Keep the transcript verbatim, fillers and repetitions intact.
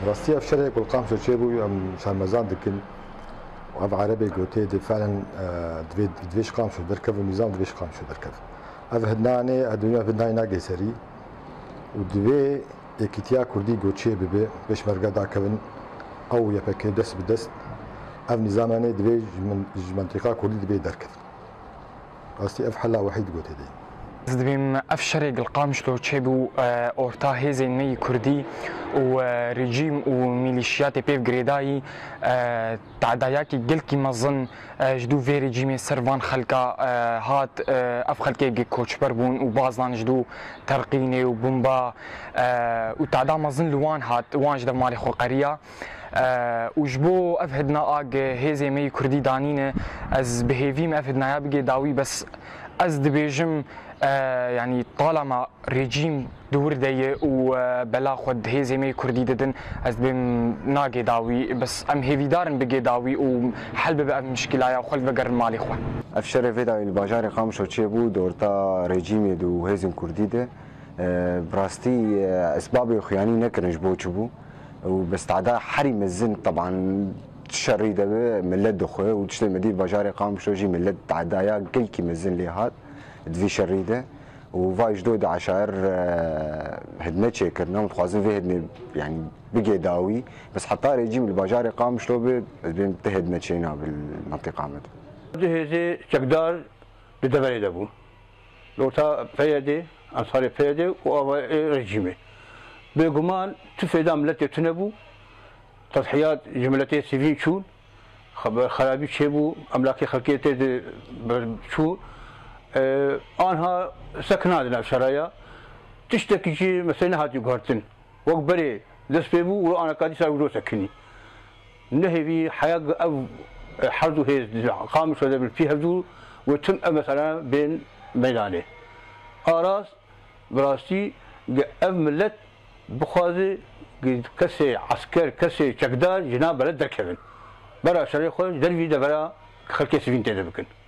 راستي افشري كل قام شو تشيبو شرمزان دكن وهذا عربي قوتي دي فعلا دفيد دفيش قام شو دركب ونظام دفيش قام شو دركب هذا هدناني الدنيا هدناني ناقي سري ودفي يكتيا كردي قوتشي ببي بيش مرقا داكبن او يبكي دس بدست اف نظاماني دفي منطقه كردي دفي دركب راستي اف حلا وحيد قوتي دي دبیم افشاری القامش لو تشيبو اورتا هزي ني كردي ورجيم وميليشيات بيف جريداي تعداياكي قلكي مظن جدو في رجيم سرفان خلقا هات اف خلقي جي كوتش بربون وبازان جدو ترقيني وبومبا وتعدا مظن لوان هات وان جدا مالي خو قريه وجبو افهدنا اج هزي مي كردي دانين از بهيفيم افهدنا بيجي داوي بس از دبيجم يعني طالما ريجيم دور دي وبلا خد هزي مي كردي ددن از بم ناقي داوي بس ام هيفي دارن بقي داوي وحل بقى مشكله يا خل بقر مالي خو افشر في داوي الباجاري قام شو تشيبو دورتا ريجيم دو هزم كردي ده براستي اسباب خياني نكن جبو تشبو وباستعداء حرم الزن طبعا تشري ده ملد اخوه وتشتي مدي باجاري قام شو جي ملد تعدايا كل كي مزن لي هات دفي شريده وفاي جدود عشائر هدنا تشيكرنا متخوازن في هدنا يعني بقي داوي بس حتى ريجيم الباجاري قام شلو بهدنا تشينا بالمنطقه عامه. هذه شقدار بدبري دبو لوتا فيدي انصاري فيدي و ريجيمي بقمان تفيدا ملتي تنبو تضحيات جملتي سيفين شون خبر خرابي شيبو املاكي خلقيتي شو آه آنها سكنات نفشرايا تشتكي شيء مثلا هاتي قارتن وقبري دس بيبو وأنا قادي ساوي سكني نهي في حياة أو حرضو هي قام شو ذا فيها بدو وتم مثلا بين ميدانه أراس براستي أملت بخازي كسي عسكر كسي شقدار جناب بلد دركبن برا شري خوش دربي دبرا خلك سفين تدبكن